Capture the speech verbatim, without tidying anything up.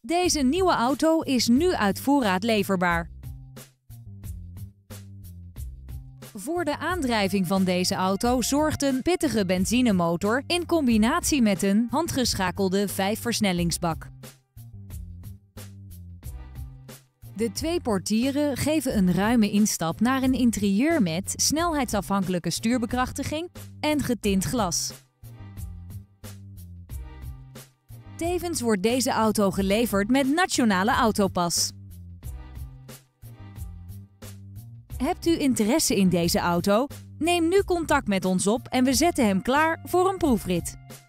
Deze nieuwe auto is nu uit voorraad leverbaar. Voor de aandrijving van deze auto zorgt een pittige benzinemotor in combinatie met een handgeschakelde vijfversnellingsbak. De twee portieren geven een ruime instap naar een interieur met snelheidsafhankelijke stuurbekrachtiging en getint glas. Tevens wordt deze auto geleverd met Nationale Autopas. Hebt u interesse in deze auto? Neem nu contact met ons op en we zetten hem klaar voor een proefrit.